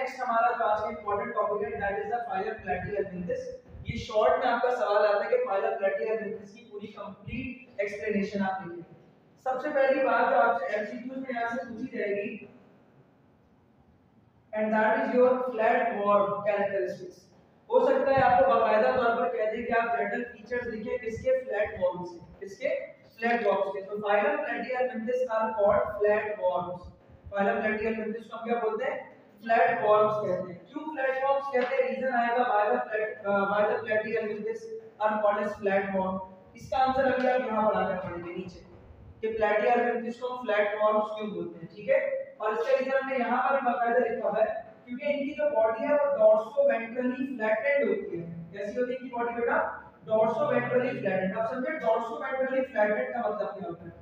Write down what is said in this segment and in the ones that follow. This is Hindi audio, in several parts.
नेक्स्ट हमारा जो आज का इंपॉर्टेंट टॉपिक है that is the phylum platyhelminthes. ये शॉर्ट में आपका सवाल आता है कि फाइलम प्लैटिहेल्मिंथस की पूरी कंप्लीट एक्सप्लेनेशन आप लिखिए। सबसे पहली बात जो आपसे एमसीक्यू में यहां से पूछी जाएगी and that is your flat worm characteristics. हो सकता है आपको बाकायदा तौर पर कह दे कि आप जनरल फीचर्स लिखें किसके फ्लैट वॉर्म से, किसके फ्लैट वॉर्म्स के। तो phylum platyhelminthes are called flat worms. Phylum platyhelminthes को हम क्या बोलते हैं? फ्लैट वॉर्म्स कहते हैं। क्यों फ्लैट वॉर्म्स कहते हैं? रीजन आएगा by the platyhelminthes are called as flat worm. इसका आंसर अभी आप यहां पढ़ाकर पढ़ेंगे नीचे कि प्लैटिहेल्मिंथस को फ्लैट वॉर्म्स क्यों बोलते हैं, ठीक है। और इसका रीजन हमने यहां पर बाकायदा लिखा हुआ है क्योंकि इनकी जो बॉडी है वो डॉर्सोवेंट्रली फ्लैटेंड होती है। कैसी होती है इनकी बॉडी बेटा? Dorsoventrally flattened. आप समझे डॉर्सोवेंट्रली फ्लैटेंड का मतलब क्या होता है?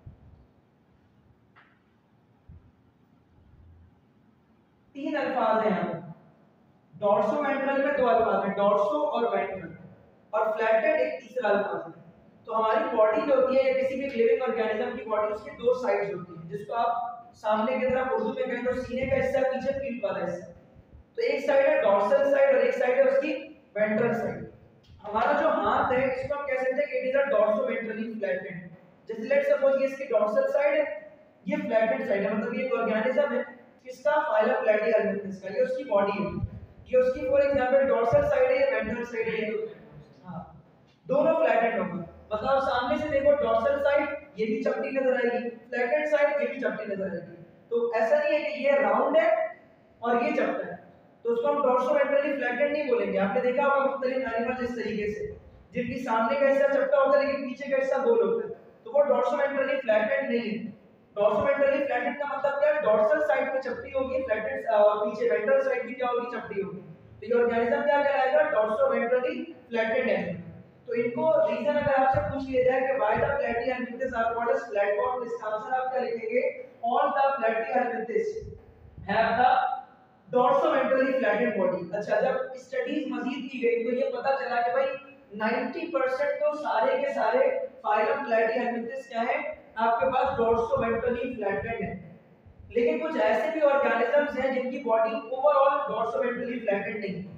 तीन अल्फाज हैं यहाँ। डॉर्सोवेंट्रल में दो अल्फाज हैं, डॉर्सो और वेंट्रल, और फ्लैटेंड एक तीसरा अल्फाज है। तो हमारी बॉडी जो होती है या किसी भी लिविंग ऑर्गेनिज्म की बॉडी, उसकी दो साइड्स होती हैं, जिसको आप सामने की तरफ उर्दू में कहें तो सीने का हिस्सा, पीछे पीठ वाला हिस्सा। तो एक साइड है डॉर्सल साइड और एक साइड है उसकी वेंट्रल साइड। हमारा जो हाथ है इसको हम कह सकते हैं कि it is a dorsoventrally flattened. जैसे लेट्स सपोज ये इसकी डॉर्सल साइड है, ये फ्लैटेंड साइड है, मतलब ये एक ऑर्गेनिज्म है किसका? फाइलम प्लैटिहेल्मिंथस का। ये उसकी बॉडी है, ये उसकी फॉर एग्जांपल डॉर्सल साइड है या वेंट्रल साइड है, हां दोनों फ्लैटेंड होंगे। मतलब सामने से देखो डॉर्सल साइड ये भी चपटी नजर आएगी, फ्लैटेंड साइड ये भी चपटी नजर आएगी। तो ऐसा नहीं है कि ये राउंड है और ये चपटा है, तो उसको हम डॉर्सोवेंट्रली फ्लैटेंड नहीं बोलेंगे। आपने देखा होगा मुख्तलिफ एनिमल्स इस तरीके से जिनकी सामने का हिस्सा चपटा होता है लेकिन पीछे का हिस्सा गोल होता है, तो वो डॉर्सोवेंट्रली फ्लैटेंड नहीं है। डॉर्सोवेंट्रली फ्लैटेंड का मतलब क्या है? डॉर्सल साइड पे चपटी होगी, फ्लैटेंड पीछे वेंट्रल साइड भी क्या होगी? चपटी होगी। तो ये ऑर्गेनिज्म क्या कहलाएगा? Dorsoventrally flattened animal. तो इनको रीजन अगर आपसे पूछ लिया जाए कि why the platyhelminthes are called as flat worm, इसका आंसर आप क्या लिखेंगे? All the platyhelminthes have the dorsoventrally flattened body. अच्छा, जब स्टडीज मजीद की गई तो ये पता चला कि भाई 90% तो सारे के सारे फाइलम प्लैटिहेल्मिंथस क्या है? आपके पास डॉर्सोवेंट्रली फ्लैटेंड है। लेकिन कुछ ऐसे भी ऑर्गेनिजम्स हैं जिनकी बॉडी ओवरऑल डॉर्सोवेंट्रली फ्लैटेंड नहीं है,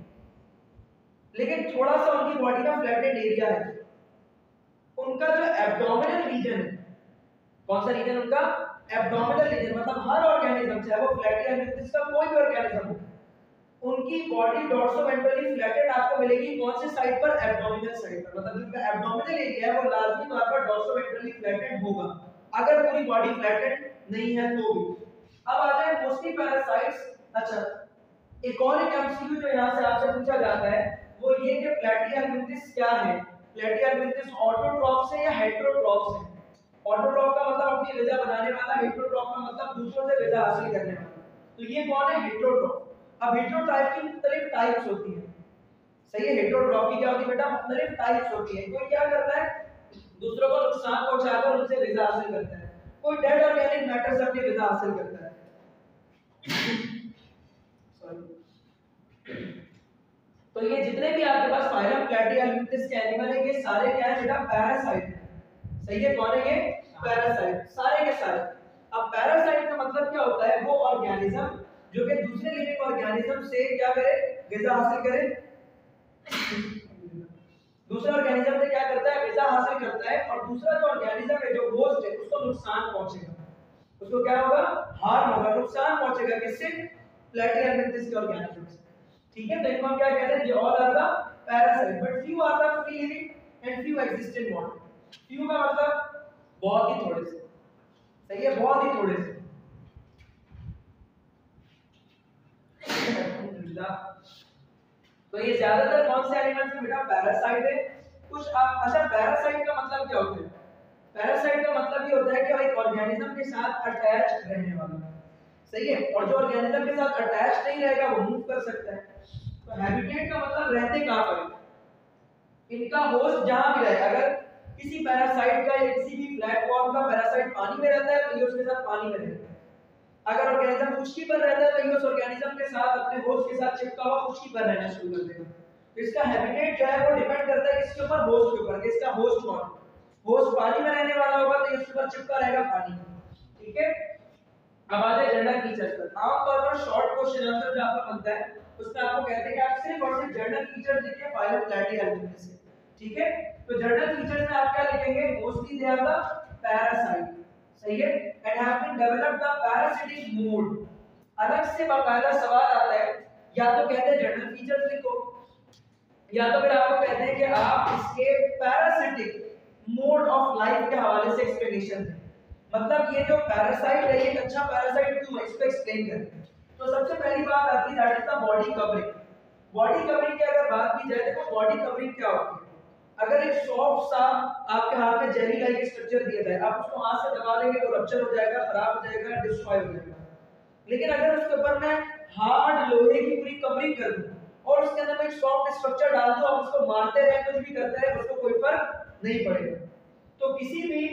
लेकिन थोड़ा सा उनकी बॉडी का फ्लैटेंड एरिया है। उनका जो एब्डोमिनल रीजन है, कौन सा रीजन उनका? Abdominal region. मतलब हर ऑर्गेनिज्म चाहे वो प्लैटिहेल्मिंथस का कोई भी ऑर्गेनिज्म हो, उनकी बॉडी डॉर्सोवेंट्रली फ्लैटेंड आपको मिलेगी कौन से साइड पर? एब्डोमिनल साइड पर। मतलब जिनका एब्डोमिनल एरिया है वो लाजमी तौर पर डॉर्सोवेंट्रली फ्लैटेंड होगा, अगर पूरी बॉडी फ्लैटेंड नहीं है तो भी। अब आ जाए मोस्टली पैरासाइट्स। अच्छा, एक और एक एमसीक्यू जो यहां से आपसे पूछा जाता है वो ये कि प्लैटिहेल्मिंथस क्या है? प्लैटिहेल्मिंथस ऑटोट्रॉफ्स है या हेटेरोट्रॉफ्स है? ऑटोट्रॉफ का मतलब अपनी ग़िज़ा बनाने वाला, हेटेरोट्रॉफ का मतलब दूसरों से ग़िज़ा हासिल करने वाला। तो ये कौन है? हेटेरोट्रॉफ। अब हेटेरोट्रॉफ की मुख्तलिफ टाइप्स होती हैं, सही है। हेटेरोट्रॉफ की क्या होती है बेटा? मुख्तलिफ टाइप्स होती है। कोई क्या करता है? दूसरों को नुकसान पहुंचाकर उनसे ग़िज़ा हासिल करता है। कोई डेड ऑर्गेनिक मैटर से अपनी ग़िज़ा हासिल करता है। तो ये जितने भी आपके पास फाइलम प्लैटिहेल्मिंथस के एनिमल है ये सारे क्या है बेटा? पैरासाइट है। सही है, कौन है ये? पैरासाइट, सारे के सारे। अब पैरासाइट का मतलब क्या होता है? वो ऑर्गेनिज्म जो कि दूसरे लिविंग ऑर्गेनिज्म से क्या करे? ग़िज़ा हासिल करे। दूसरा ऑर्गेनिज्म से क्या करता है? ग़िज़ा हासिल करता है, और दूसरा जो ऑर्गेनिज्म है जो होस्ट है उसको नुकसान पहुंचेगा, उसको क्या होगा? हार्म होगा, नुकसान पहुंचेगा। किससे? प्लैटिहेल्मिंथस के ऑर्गेनिज्म से। ठीक है, तो इनको हम क्या कहते हैं? ये all are the parasite, but few are the free living and few exist in model. Few का मतलब बहुत ही थोड़े से, सही है, बहुत ही थोड़े से। तो ये ज्यादातर कौन से एनिमल्स में बेटा? पैरासाइट है। कुछ अच्छा, पैरासाइट का मतलब क्या होता है? पैरासाइट का मतलब ये होता है कि एक ऑर्गेनिज्म के साथ अटैच रहने वाला, सही है। और जो ऑर्गेनिज्म के साथ अटैच नहीं रहेगा वो मूव कर सकता है। तो हैबिटेट का मतलब रहते कहां पर? इनका होस्ट जहां भी रहे। अगर किसी पैरासाइट का या किसी भी फ्लैट वॉर्म का पैरासाइट पानी में रहता है तो ये उसके साथ पानी में रहेगा। अगर ऑर्गेनिज्म खुश्की पर रहता है तो ये उस ऑर्गेनिज्म के साथ अपने होस्ट के साथ चिपका हुआ खुश्की पर रहना शुरू कर देगा। तो इसका हैबिटेट जो है वो डिपेंड करता है किसके ऊपर? होस्ट के ऊपर। किसका? होस्ट कौन है? होस्ट पानी में रहने वाला होगा तो इसके ऊपर चिपका रहेगा पानी, ठीक है। अब आ जाए जनरल फीचर्स पर। आमतौर पर शॉर्ट क्वेश्चन आंसर जो आपका बनता है उसमें आपको कहते हैं कि आप सिर्फ और सिर्फ जनरल फीचर्स लिखिए फाइलम प्लेटी से, ठीक है। तो जनरल फीचर्स में आप क्या लिखेंगे, mostly they are the parasite, सही है, and have been developed the parasitic mode. अलग से बाकायदा सवाल आता है, या तो कहते हैं जनरल फीचर्स लिखो, या तो फिर आपको कहते हैं कि आप इसके पैरासिटिक मोड ऑफ लाइफ के हवाले से एक्सप्लेनेशन दें। मतलब ये जो पैरासाइट है, ये एक अच्छा पैरासाइट क्यों है, इसको एक्सप्लेन करें। तो सबसे पहली बात आती है that is the body covering. Body covering की अगर बात की जाए तो बॉडी कवरिंग क्या होती है, अगर एक सॉफ्ट सा आपके हाथ में जेली लाइक स्ट्रक्चर दिया जाए, आप उसको हाथ से दबा लेंगे तो रप्चर हो जाएगा, खराब हो जाएगा, डिस्ट्रॉय हो जाएगा। लेकिन अगर उसके ऊपर मैं हार्ड लोहे की पूरी कवरिंग कर दूं और उसके अंदर मैं एक सॉफ्ट स्ट्रक्चर डाल दूं, आप उसको मारते रहे, कुछ भी करते रहे, उसको कोई फर्क नहीं पड़ेगा। तो किसी भी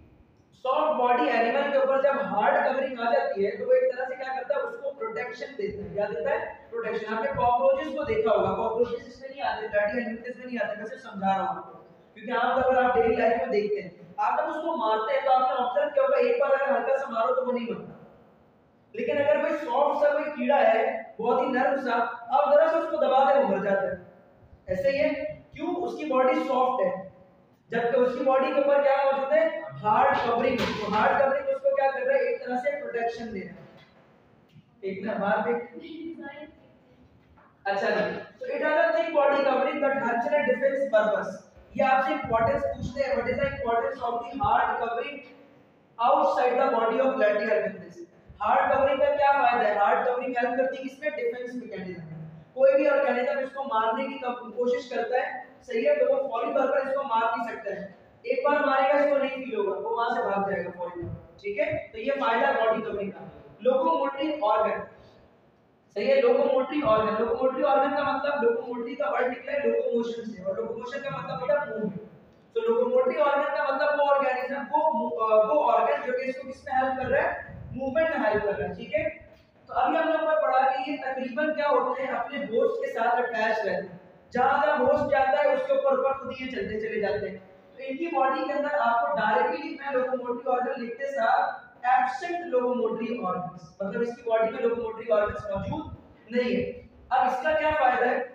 सॉफ्ट बॉडी एनिमल के ऊपर जब हार्ड कवरिंग आ जाती है तो वो एक तरह से क्या करता है, उसको प्रोटेक्शन देता है। क्या देता है, प्रोटेक्शन। आपने कॉकरोचेस को देखा होगा, कॉकरोचेस इसमें नहीं आते, प्लेटी एनिमल्स में नहीं आते, मैं सिर्फ समझा रहा हूं आपको, क्योंकि आमतौर पर आप डेली लाइफ में देखते हैं, आप जब उसको मारते हैं तो आपने ऑब्जर्व किया होगा, एक बार अगर हल्का सा मारो तो वो नहीं मरता। लेकिन अगर कोई सॉफ्ट सा कोई कीड़ा है, बहुत ही नर्म सा, आप जरा सा उसको दबा दे वो मर जाता है। ऐसे ही है, क्यों, उसकी बॉडी सॉफ्ट है, जबकि उसकी बॉडी के ऊपर क्या मौजूद है, हार्ड कवरिंग। तो हार्ड कवरिंग उसको क्या कर रहा है, एक तरह से प्रोटेक्शन दे रहा है। एक ना बार देख, अच्छा जी, तो it has a thick body covering that helps in defence purpose. ये आपसे इंपॉर्टेंस पूछते हैं, what is the importance of the hard covering outside the body of platy. Hard covering का क्या फायदा है, हार्ड कवरिंग हेल्प करती है किसमें, डिफेंस मैकेनिज्म। कोई भी ऑर्गेनिज्म इसको मारने की कोशिश करता है, सही है, तो वो फौरी तौर पर इसको मार नहीं सकता है। एक बार मारेगा इसको नहीं फील होगा, वो वहां से भाग जाएगा फौरी तौर पर, ठीक है। तो ये फायदा बॉडी कवरिंग का। लोकोमोटरी ऑर्गन, सही है, लोकोमोटरी ऑर्गन। लोकोमोटरी ऑर्गन का मतलब, लोकोमोटरी का वर्ड निकला है लोकोमोशन से, और लोकोमोशन का मतलब होता है मूवमेंट। तो लोकोमोटरी ऑर्गन का मतलब वो ऑर्गेनिज्म, वो ऑर्गन जो कि इसको किसमें हेल्प कर रहा है, मूवमेंट में हेल्प कर रहा है, ठीक है। तो अभी हमने ऊपर पढ़ा कि ये तकरीबन क्या होते हैं, अपने होस्ट के साथ अटैच रहते हैं। जहां जहां होस्ट जाता है उसके ऊपर ऊपर खुद ही ये चलते चले जाते हैं। तो इनकी बॉडी के अंदर आपको डायरेक्टली लिखना है लोकोमोटरी ऑर्गन, लिखते साथ एब्सेंट लोकोमोटरी ऑर्गन्स, मतलब इसकी बॉडी में लोकोमोटरी ऑर्गन्स मौजूद नहीं है। अब इसका क्या फायदा है,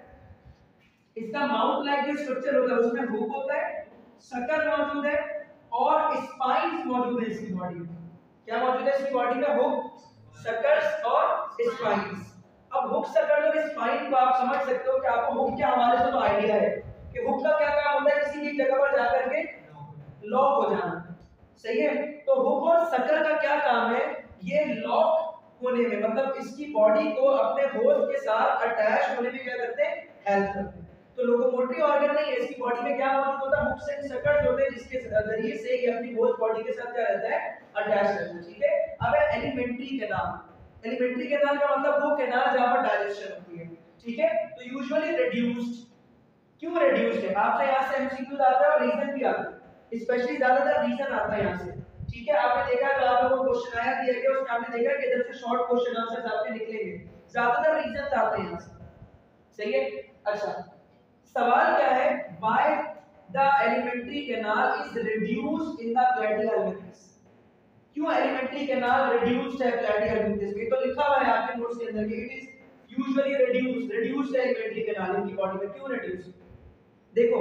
इसका माउथ लाइक जो स्ट्रक्चर होता है उसमें हुक होता है, शकल मौजूद है और स्पाइन्स मौजूद है इसकी बॉडी में। क्या मौजूद है इसकी बॉडी में, हुक, शकल्स और स्पाइन्स। अब हुक, शकल और स्पाइन को आप समझ सकते हो कि आपको हुक के हवाले से तो आइडिया है कि हुक का क्या काम होता है, किसी भी जगह पर जाकर के लॉक हो जाना, सही है। तो हुक और शकल का क्या काम है, ये लॉक होने में, मतलब इसकी बॉडी को अपने होस्ट के साथ अटैच होने में क्या करते हैं, हेल्प करते हैं। तो लोकोमोटरी ऑर्गन नहीं है, इसकी बॉडी में क्या मौजूद होता है, हुक्स एंड शकल्स होते हैं, जिसके जरिए से ये अपनी होस्ट बॉडी के साथ क्या रहता है, अटैच रहता है, ठीक है। अब है एलिमेंट्री कैनाल। एलिमेंट्री कैनाल का मतलब वो कैनाल जहां पर डाइजेशन होती है, ठीक है। तो यूजुअली रिड्यूस्ड, क्यों रिड्यूस्ड है, आपसे यहां से एमसीक्यू आता है और रीजन भी आता है, स्पेशली ज्यादातर रीजन आता है यहां से, ठीक है। आपने देखा जो आप लोगों को क्वेश्चन आया दिया गया उसमें आपने देखा कि इधर से शॉर्ट क्वेश्चन आंसर्स आपके निकलेंगे, ज्यादातर रीजन आते हैं यहां से, सही है। अच्छा, सवाल क्या है, why the alimentary canal is reduced in the platy. क्यों एलिमेंट्री कैनाल रिड्यूस्ड है प्लेटी में, तो लिखा हुआ है आपके नोट्स के अंदर कि इट इज यूजुअली रिड्यूस्ड है एलिमेंट्री कैनाल इनकी बॉडी में। क्यों रिड्यूस्ड, देखो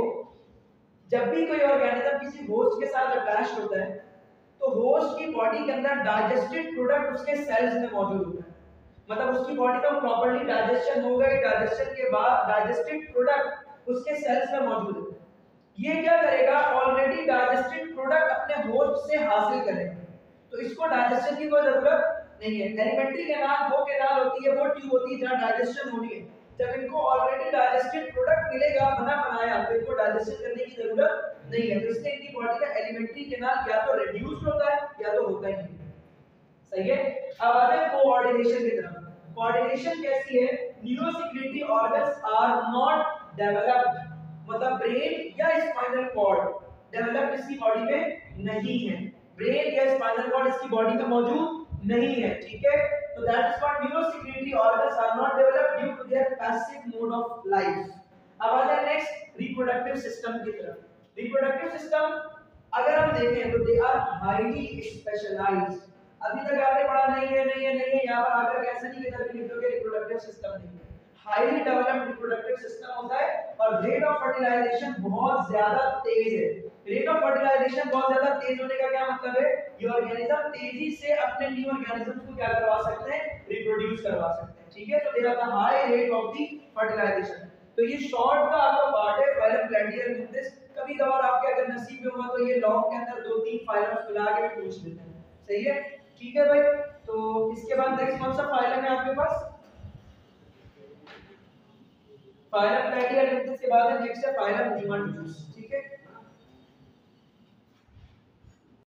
जब भी कोई ऑर्गेनिज्म किसी होस्ट के साथ अटैच होता है तो होस्ट की बॉडी के अंदर डाइजेस्टेड प्रोडक्ट उसके सेल्स में मौजूद होता है, मतलब उसकी बॉडी का प्रॉपर्ली डाइजेशन हो गई, डाइजेशन के बाद डाइजेस्टेड प्रोडक्ट उसके सेल्स में मौजूद है। ये क्या करेगा, ऑलरेडी डाइजेस्टेड प्रोडक्ट अपने होस्ट से हासिल करेगा, तो इसको डाइजेशन की कोई जरूरत नहीं है। एलिमेंट्री कैनाल वो कैनाल होती है, वो ट्यूब होती है जहां डाइजेशन होनी है। जब इनको ऑलरेडी डाइजेस्टेड प्रोडक्ट मिलेगा बना बनाया तो इनको डाइजेशन करने की जरूरत नहीं है, तो इसलिए इनकी बॉडी का एलिमेंट्री कैनाल या तो रिड्यूस्ड होता है या तो होता ही नहीं, सही है। अब आते हैं कोऑर्डिनेशन की तरफ। कोऑर्डिनेशन कैसी है, neurosecretory organs are not developed, मतलब ब्रेन या स्पाइनल कॉर्ड डेवलप्ड इसकी बॉडी में नहीं है, ब्रेन या स्पाइनल कॉर्ड इसकी बॉडी में मौजूद नहीं है, ठीक है। तो that is what neurosecretory organs are not developed due to their passive mode of life. अब आ जाए नेक्स्ट रिप्रोडक्टिव सिस्टम की तरफ। रिप्रोडक्टिव सिस्टम अगर हम देखें तो दे आर हाईली स्पेशलाइज्ड, अभी तक आपने पढ़ा नहीं है नहीं है नहीं है, यहाँ पर आकर कैसे नहीं किधर भी लिखोगे रिप्रोडक्टिव सिस्टम नहीं है, हाईली डेवलप्ड रिप्रोडक्टिव सिस्टम होता है और रेट ऑफ फर्टिलाइजेशन बहुत ज्यादा तेज है। रेट ऑफ फर्टिलाइजेशन बहुत ज्यादा तेज होने का क्या मतलब है, ये ऑर्गेनिज्म तेजी से अपने न्यू ऑर्गेनिज्म को क्या करवा सकते हैं, रिप्रोड्यूस करवा सकते हैं, ठीक है। तो they are the high rate of the fertilisation. तो ये शॉर्ट का आपका पार्ट है फाइलम प्लैटियरमिंथिस। कभी कभार आपके अगर नसीब में हुआ तो ये लॉन्ग के अंदर 2-3 फाइलम्स मिला के भी पूछ लेते हैं, सही है, ठीक है भाई। तो इसके बाद नेक्स्ट कौन सा फाइलम है आपके पास, फाइलम प्लैटियरमिंथिस के बाद नेक्स्ट है फाइलम नीमाटोड्स।